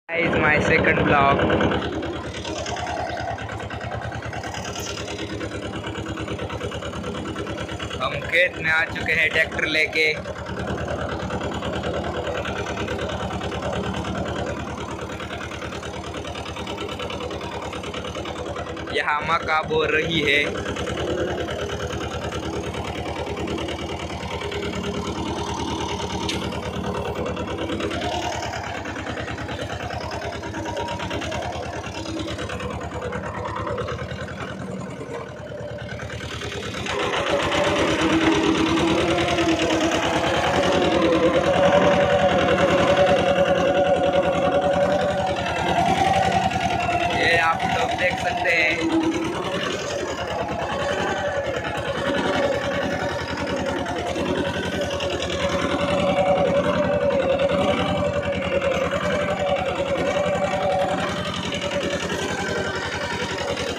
is my second vlog. हम खेत में आ चुके हैं ट्रैक्टर लेके। यहाँ मक्का बो रही है। आप लोग देख सकते हैं।